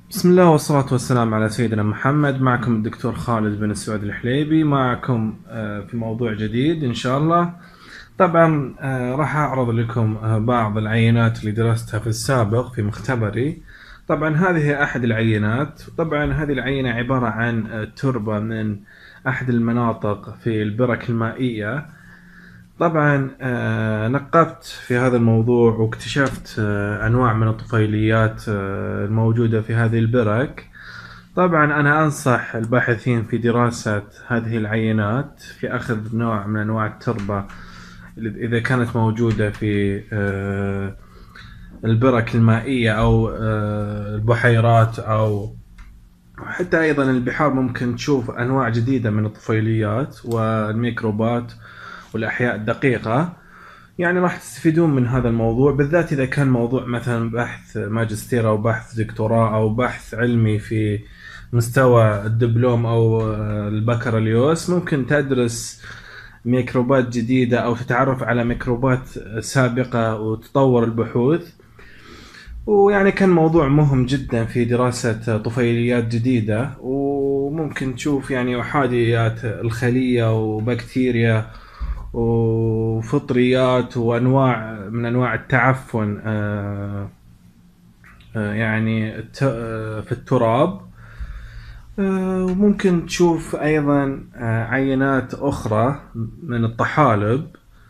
بسم الله والصلاة والسلام على سيدنا محمد. معكم الدكتور خالد بن السعود الحليبي، معكم في موضوع جديد إن شاء الله. طبعا راح أعرض لكم بعض العينات اللي درستها في السابق في مختبري. طبعا هذه أحد العينات. طبعا هذه العينة عبارة عن تربة من أحد المناطق في البرك المائية. طبعا نقبت في هذا الموضوع واكتشفت أنواع من الطفيليات الموجودة في هذه البرك. طبعا أنا أنصح الباحثين في دراسة هذه العينات في أخذ نوع من أنواع التربة إذا كانت موجودة في البرك المائية أو البحيرات أو حتى أيضا البحار. ممكن تشوف أنواع جديدة من الطفيليات والميكروبات والأحياء الدقيقة. يعني راح تستفيدون من هذا الموضوع بالذات إذا كان موضوع مثلا بحث ماجستير أو بحث دكتوراه أو بحث علمي في مستوى الدبلوم أو البكالوريوس. ممكن تدرس ميكروبات جديدة أو تتعرف على ميكروبات سابقة وتطور البحوث. ويعني كان موضوع مهم جدا في دراسة طفيليات جديدة، وممكن تشوف يعني أحاديات الخلية وبكتيريا وفطريات وأنواع من أنواع التعفن يعني في التراب. وممكن تشوف أيضا عينات أخرى من الطحالب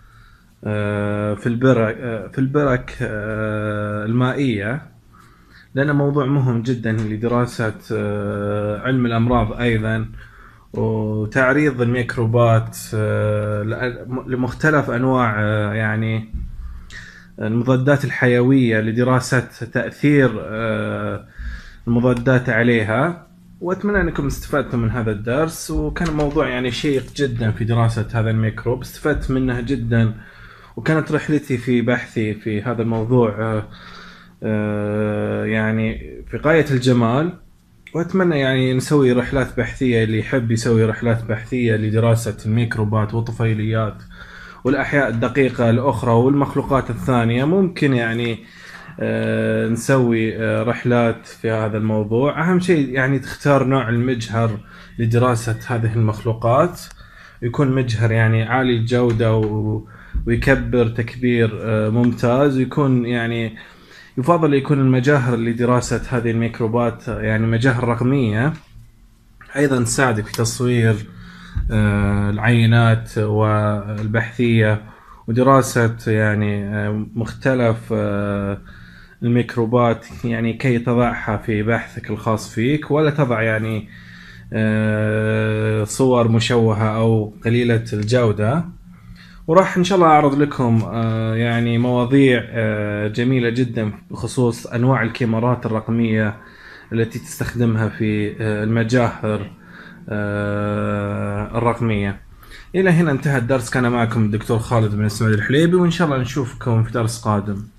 في البرك المائية، لأنه موضوع مهم جدا لدراسة علم الأمراض أيضا وتعريض الميكروبات لمختلف أنواع يعني المضادات الحيوية لدراسة تأثير المضادات عليها. وأتمنى أنكم استفدتم من هذا الدرس، وكان موضوع يعني شيق جدا في دراسة هذا الميكروب، استفدت منه جدا. وكانت رحلتي في بحثي في هذا الموضوع يعني في غاية الجمال. وأتمنى يعني نسوي رحلات بحثية، اللي يحب يسوي رحلات بحثية لدراسة الميكروبات والطفيليات والأحياء الدقيقة الأخرى والمخلوقات الثانية. ممكن يعني نسوي رحلات في هذا الموضوع. أهم شيء يعني تختار نوع المجهر لدراسة هذه المخلوقات، يكون مجهر يعني عالي الجودة ويكبر تكبير ممتاز، ويكون يعني يفضل يكون المجاهر لدراسة هذه الميكروبات يعني مجاهر رقمية أيضا تساعدك في تصوير العينات والبحثية ودراسة يعني مختلف الميكروبات، يعني كي تضعها في بحثك الخاص فيك، ولا تضع يعني صور مشوهة أو قليلة الجودة. وراح إن شاء الله أعرض لكم يعني مواضيع جميلة جدا بخصوص أنواع الكاميرات الرقمية التي تستخدمها في المجاهر الرقمية. إلى هنا انتهى الدرس. كان معكم الدكتور خالد بن السعود الحليبي، وإن شاء الله نشوفكم في درس قادم.